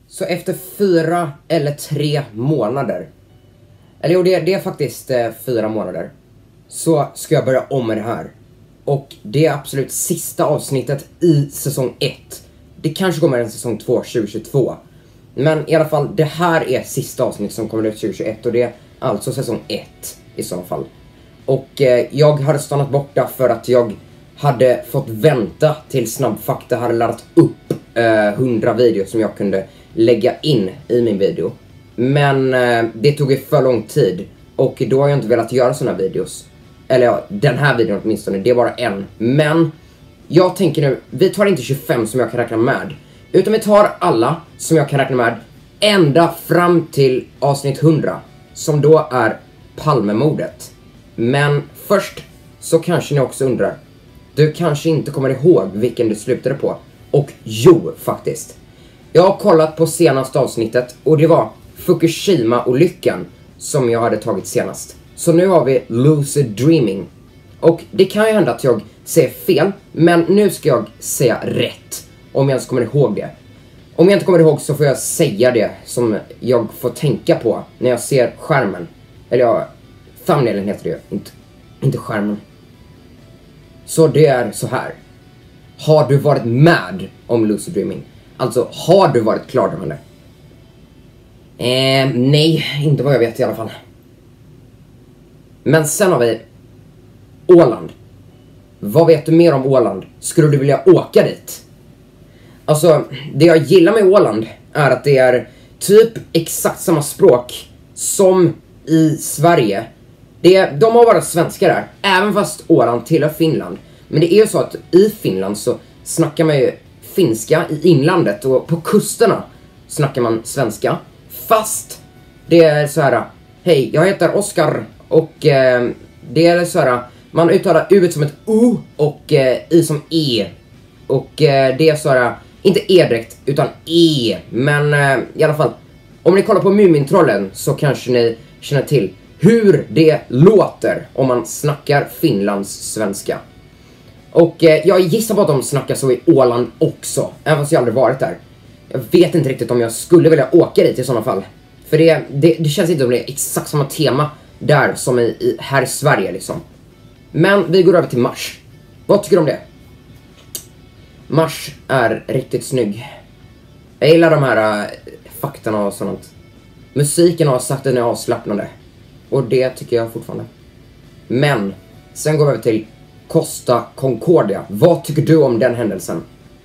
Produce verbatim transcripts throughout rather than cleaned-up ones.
Så efter fyra eller tre månader, eller jo, det, det är faktiskt eh, fyra månader, så ska jag börja om med det här. Och det är absolut sista avsnittet i säsong ett. Det kanske kommer en säsong två tjugohundratjugotvå. Men i alla fall, det här är sista avsnittet som kommer ut tjugohundratjugoett. Och det är alltså säsong ett i så fall. Och eh, jag hade stannat borta för att jag hade fått vänta till Snabb Fakta hade laddat upp eh, hundra videos som jag kunde lägga in i min video. Men eh, det tog ju för lång tid. Och då har jag inte velat göra såna videos. Eller ja, den här videon åtminstone, det är bara en. Men jag tänker nu, vi tar inte tjugofem som jag kan räkna med. Utan vi tar alla som jag kan räkna med ända fram till avsnitt hundra. Som då är Palmemordet. Men först så kanske ni också undrar. Du kanske inte kommer ihåg vilken du slutade på. Och jo, faktiskt. Jag har kollat på senaste avsnittet och det var Fukushima-olyckan som jag hade tagit senast. Så nu har vi Lucid Dreaming. Och det kan ju hända att jag säger fel, men nu ska jag säga rätt. Om jag ens kommer ihåg det. Om jag inte kommer ihåg så får jag säga det som jag får tänka på när jag ser skärmen. Eller ja, thumbnailen heter det ju, inte, inte skärmen. Så det är så här. Har du varit med om Lucid Dreaming? Alltså, har du varit klardrömmande? Eh, nej, inte vad jag vet i alla fall. Men sen har vi Åland. Vad vet du mer om Åland? Skulle du vilja åka dit? Alltså, det jag gillar med Åland är att det är typ exakt samma språk som i Sverige. Det, de har bara svenskar där, även fast Åland tillhör Finland. Men det är ju så att i Finland så snackar man ju finska i inlandet och på kusterna snackar man svenska. Fast det är så här: hej, jag heter Oskar och eh, det är så här, man uttalar U som ett O och eh, I som E. Och eh, det är så här, inte E direkt utan E. Men eh, i alla fall, om ni kollar på Mumintrollen så kanske ni känner till hur det låter om man snackar Finlands svenska. Och eh, jag gissar på att de snackar så i Åland också, även fast jag aldrig varit där. Jag vet inte riktigt om jag skulle vilja åka dit i sådana fall. För det, det, det känns inte som det är exakt samma tema där som i, i, här i Sverige liksom. Men vi går över till Mars. Vad tycker du om det? Mars är riktigt snygg. Jag gillar de här äh, faktorna och sånt. Musiken har sagt att den är avslappnande. Och det tycker jag fortfarande. Men sen går vi över till Costa Concordia. Vad tycker du om den händelsen?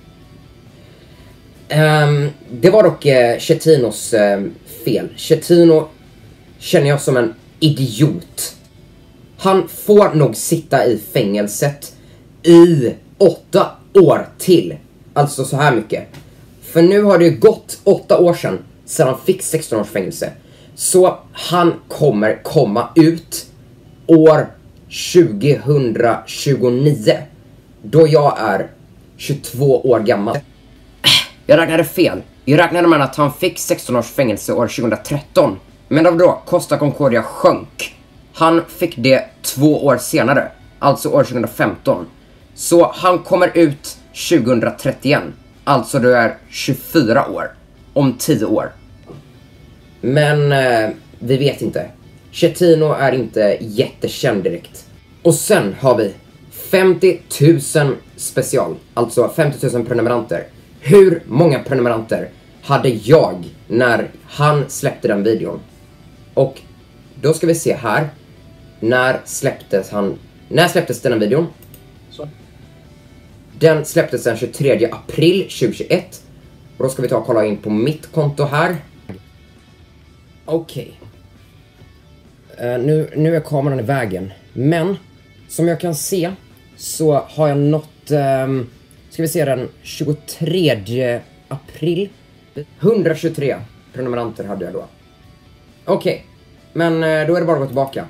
Um, det var dock uh, Chettinos uh, fel. Chettino känner jag som en idiot. Han får nog sitta i fängelset i åtta år till. Alltså så här mycket. För nu har det ju gått åtta år sedan sedan han fick sexton års fängelse. Så han kommer komma ut år tjugohundratjugonio. Då jag är tjugotvå år gammal. Jag räknade fel. Jag räknade med att han fick sexton års fängelse år tjugohundratretton. Men då Costa Concordia sjönk. Han fick det två år senare. Alltså år tjugohundrafemton. Så han kommer ut tjugohundratrettioett. Alltså du är tjugofyra år. Om tio år. Men eh, vi vet inte. Chettino är inte jättekänd direkt. Och sen har vi femtio tusen special. Alltså femtio tusen prenumeranter. Hur många prenumeranter hade jag när han släppte den videon? Och då ska vi se här. När släpptes han? När släpptes den här videon? Så. Den släpptes den tjugotredje april tjugohundratjugoett. Och då ska vi ta och kolla in på mitt konto här. Okej. Okay. Uh, nu, nu är kameran i vägen. Men som jag kan se så har jag nått... Um, ska vi se den tjugotredje april. etthundratjugotre prenumeranter hade jag då. Okej. Okay. Men uh, då är det bara att gå tillbaka.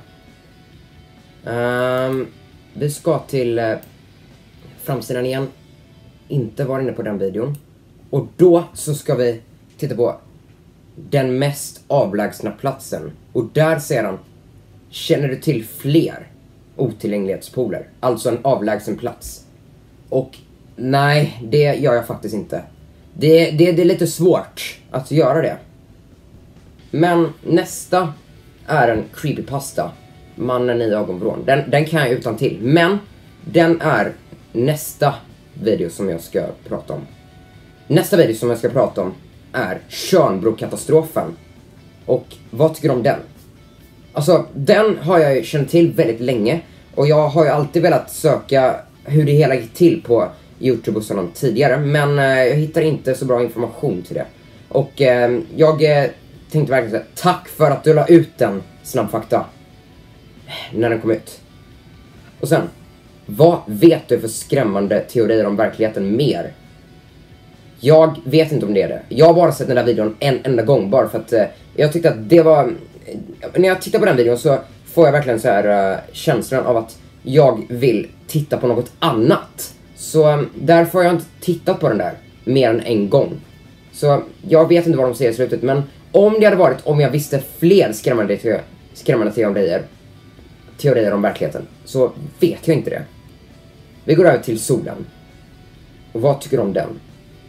Um, vi ska till uh, framsidan igen. Inte vara inne på den videon. Och då så ska vi titta på den mest avlägsna platsen. Och där ser han: känner du till fler otillgänglighetspoler? Alltså en avlägsen plats. Och nej, det gör jag faktiskt inte. Det, det, det är lite svårt att göra det. Men nästa är en creepypasta. Mannen i ögonvrån. Den, den kan jag utan till. Men den är nästa video som jag ska prata om. Nästa video som jag ska prata om är Tjörnbrokatastrofen. Och vad tycker du om den? Alltså, den har jag ju känt till väldigt länge. Och jag har ju alltid velat söka hur det hela gick till på YouTube och sådant tidigare. Men eh, jag hittar inte så bra information till det. Och eh, jag eh, tänkte verkligen säga tack för att du la ut den, Snabb Fakta. När den kom ut. Och sen, vad vet du för skrämmande teorier om verkligheten mer? Jag vet inte om det är det. Jag har bara sett den där videon en enda gång. Bara för att eh, jag tyckte att det var... När jag tittar på den videon så får jag verkligen så här uh, känslan av att jag vill titta på något annat. Så um, därför har jag inte tittat på den där mer än en gång. Så jag vet inte vad de säger i slutet. Men om det hade varit, om jag visste fler skrämmande, te skrämmande teorier, teorier om verkligheten, så vet jag inte det. Vi går över till solen. Och vad tycker du om den?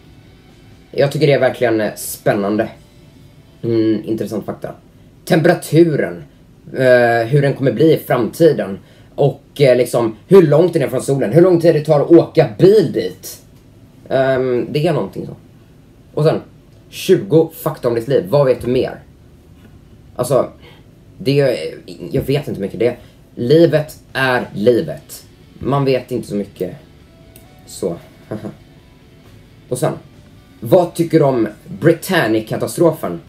Jag tycker det är verkligen spännande. Mm, intressant fakta. Temperaturen. Uh, hur den kommer bli i framtiden. Och uh, liksom hur långt den är från solen. Hur lång tid det tar att åka bil dit. Um, det är någonting så. Och sen tjugo fakta om ditt liv. Vad vet du mer? Alltså, det är, jag vet inte mycket. Det, livet är livet. Man vet inte så mycket. Så. Och sen, vad tycker du om Britannic-katastrofen?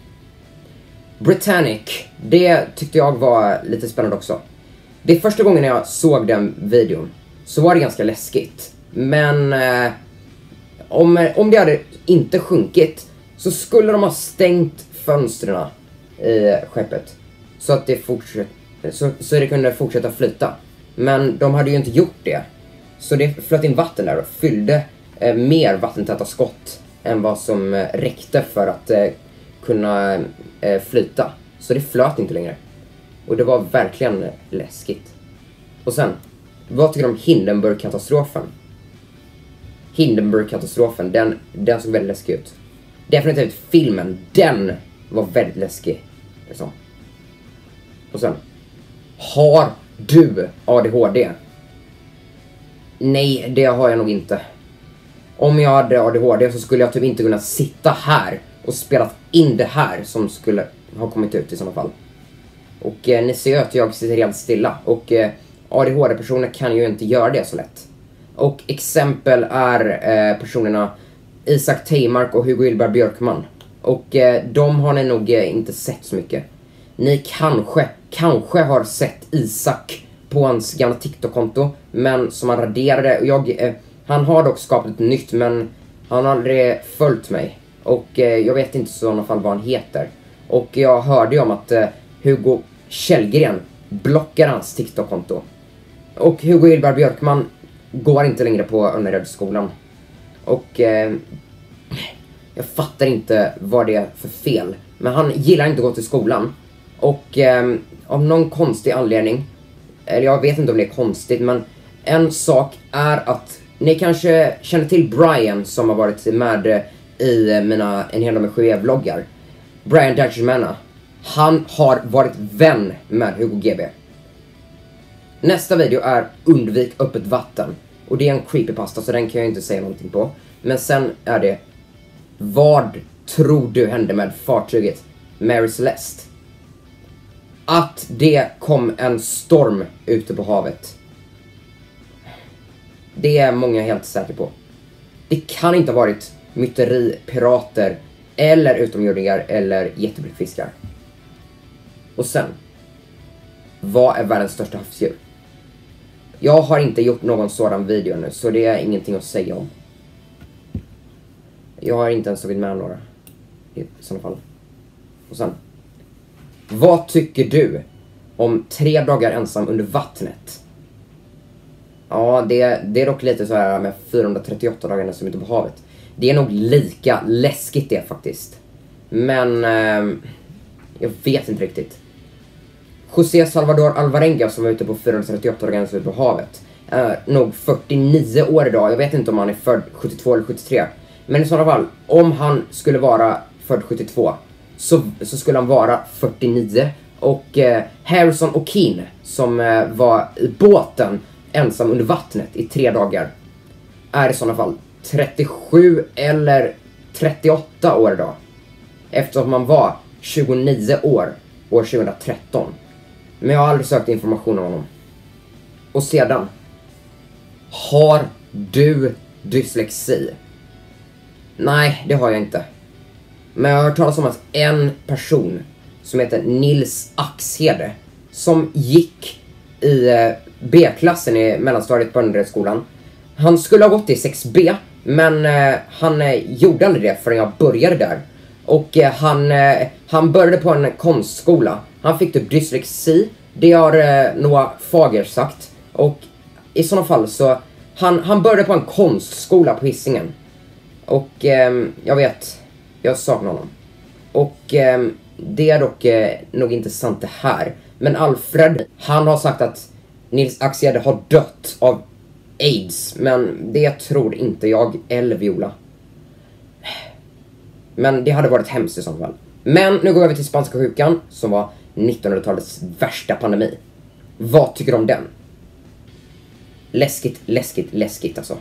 Britannic, det tyckte jag var lite spännande också. Det är första gången jag såg den videon så var det ganska läskigt. Men eh, om, om det hade inte sjunkit så skulle de ha stängt fönstren i skeppet. Så att det fortsätt, så, så det kunde fortsätta flyta. Men de hade ju inte gjort det. Så det flöt in vatten där och fyllde eh, mer vattentäta skott än vad som eh, räckte för att eh, kunna eh, flyta. Så det flöt inte längre. Och det var verkligen eh, läskigt. Och sen, vad tycker du om Hindenburg-katastrofen? Hindenburg-katastrofen, den, den såg väldigt läskig ut. Definitivt filmen, den var väldigt läskig. Liksom. Och sen, har du A D H D? Nej, det har jag nog inte. Om jag hade A D H D så skulle jag typ inte kunna sitta här och spela in det här som skulle ha kommit ut i sådana fall. Och eh, ni ser ju att jag sitter helt stilla. Och eh, A D H D-personer kan ju inte göra det så lätt. Och exempel är eh, personerna Isak Teimark och Hugo Ylberg Björkman. Och eh, de har ni nog eh, inte sett så mycket. Ni kanske, kanske har sett Isak på hans gamla TikTok-konto. Men som han raderade. Och jag, eh, han har dock skapat ett nytt, men han har aldrig följt mig. Och eh, jag vet inte i sådana fall vad han heter. Och jag hörde ju om att eh, Hugo Källgren blockar hans TikTok-konto. Och Hugo Ylberg Björkman går inte längre på Önnerödsskolan. Och eh, jag fattar inte vad det är för fel. Men han gillar inte att gå till skolan. Och eh, av någon konstig anledning, eller jag vet inte om det är konstigt, men en sak är att ni kanske känner till Brian som har varit med i mina En hel dag med sju vloggar. Brian Dutchmana. Han har varit vän med Hugo G B. Nästa video är Undvik öppet vatten. Och det är en creepypasta, så den kan jag inte säga någonting på. Men sen är det, vad tror du hände med fartyget Mary Celeste? Att det kom en storm ute på havet. Det är många helt säkra på. Det kan inte ha varit myteri, pirater eller utomjordingar eller jätteblickfiskar. Och sen, vad är världens största havsdjur? Jag har inte gjort någon sådan video nu, så det är ingenting att säga om. Jag har inte ens tagit med några i sådana fall. Och sen, vad tycker du om tre dagar ensam under vattnet? Ja, det, det är dock lite så här med fyrahundratrettioåtta dagar som ute på havet. Det är nog lika läskigt det faktiskt. Men eh, jag vet inte riktigt. José Salvador Alvarenga som var ute på fyrahundratrettioåtta dagar ute på havet är nog fyrtionio år idag. Jag vet inte om han är född sjuttiotvå eller sjuttiotre. Men i sådana fall, om han skulle vara född sjuttiotvå så, så skulle han vara fyrtionio. Och eh, Harrison och Keane, som eh, var i båten ensam under vattnet i tre dagar, är i sådana fall trettiosju eller trettioåtta år idag. Eftersom man var tjugonio år år tjugohundratretton. Men jag har aldrig sökt information om honom. Och sedan, har du dyslexi? Nej, det har jag inte. Men jag har hört talas om att en person som heter Nils Axhede, som gick i B-klassen i mellanstadiet på underskolan. Han skulle ha gått i sex B, men eh, han eh, gjorde aldrig det förrän jag började där. Och eh, han, eh, han började på en konstskola. Han fick typ dyslexi, det har eh, Noah Fager sagt. Och i sådana fall så, han, han började på en konstskola på Hisingen. Och eh, jag vet, jag saknar honom. Och eh, det är dock eh, nog inte sant det här. Men Alfred, han har sagt att Nils Axhede har dött av AIDS. Men det tror inte jag eller Viola. Men det hade varit hemskt i sådana fall. Men nu går vi över till spanska sjukan, som var nittonhundratalets värsta pandemi. Vad tycker du om den? Läskigt, läskigt, läskigt alltså.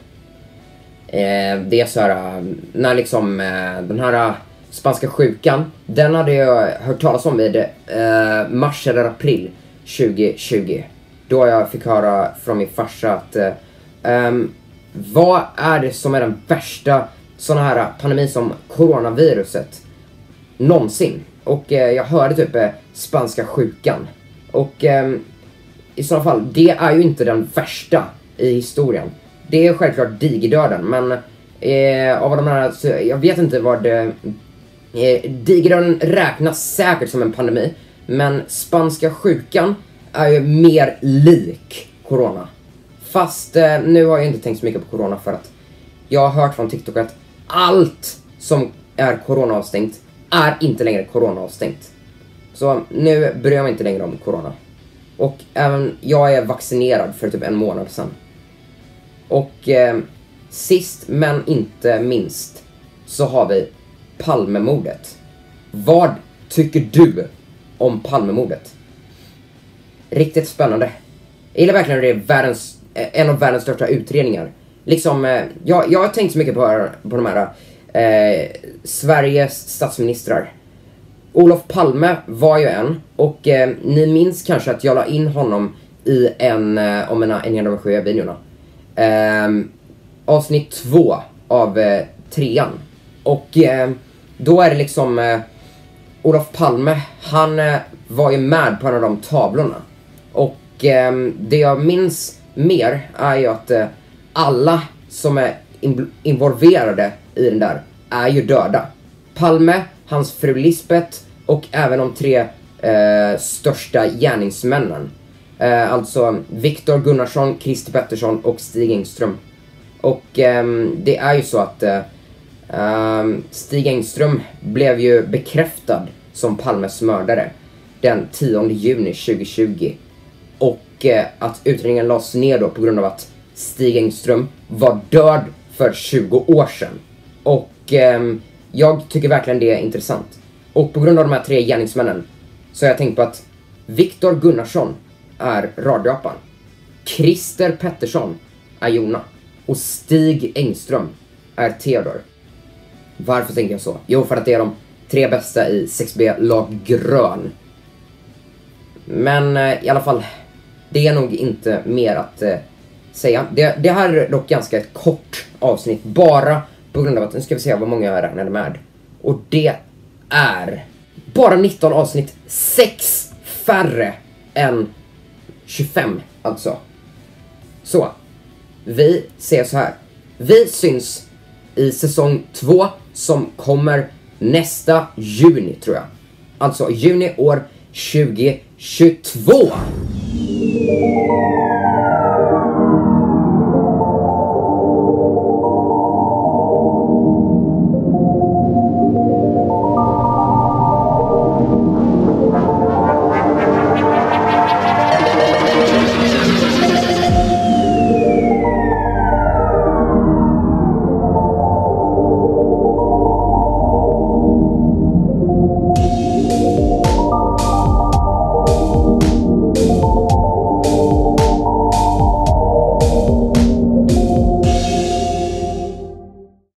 Eh, det är så här, när liksom eh, den här spanska sjukan, den hade jag hört talas om vid eh, mars eller april tjugohundratjugo. Då jag fick höra från min farsa att eh, um, vad är det som är den värsta sån här pandemi som coronaviruset någonsin? Och eh, jag hörde typ eh, spanska sjukan. Och eh, i så fall, det är ju inte den värsta i historien. Det är självklart digerdöden, men eh, av de här, så jag vet inte vad det, eh, digerdöden räknas säkert som en pandemi, men spanska sjukan är ju mer lik corona. Fast eh, nu har jag inte tänkt så mycket på corona, för att jag har hört från TikTok att allt som är coronaavstängt är inte längre coronaavstängt. Så nu bryr jag mig inte längre om corona. Och även jag är vaccinerad för typ en månad sedan. Och eh, sist men inte minst så har vi Palmemordet. Vad tycker du om Palmemordet? Riktigt spännande. Jag gillar verkligen det är världens, en av världens största utredningar. Liksom, eh, jag, jag har tänkt så mycket på, på de här eh, Sveriges statsministrar. Olof Palme var ju en. Och eh, ni minns kanske att jag la in honom i en eh, om en, en av sju videorna. Eh, avsnitt två av eh, trean. Och eh, då är det liksom eh, Olof Palme, han eh, var ju med på en av de tavlorna. Och eh, det jag minns mer är ju att eh, alla som är in- involverade i den där är ju döda. Palme, hans fru Lisbeth och även de tre eh, största gärningsmännen. Eh, alltså Viktor Gunnarsson, Christer Pettersson och Stig Engström. Och eh, det är ju så att eh, Stig Engström blev ju bekräftad som Palmes mördare den tionde juni tjugohundratjugo. Och eh, att utredningen lades ner då på grund av att Stig Engström var död för tjugo år sedan. Och eh, jag tycker verkligen det är intressant. Och på grund av de här tre gärningsmännen så har jag tänkt på att Viktor Gunnarsson är radioapan, Christer Pettersson är Jona och Stig Engström är Theodor. Varför tänker jag så? Jo, för att det är de tre bästa i sex B lag grön. Men eh, i alla fall, det är nog inte mer att eh, säga. Det, det här är dock ganska ett kort avsnitt, bara på grund av att, nu ska vi se vad många jag räknade med. Och det är bara nitton avsnitt, sex färre än tjugofem alltså. Så, vi ser så här. Vi syns i säsong två som kommer nästa juni tror jag. Alltså juni år tjugohundratjugotvå.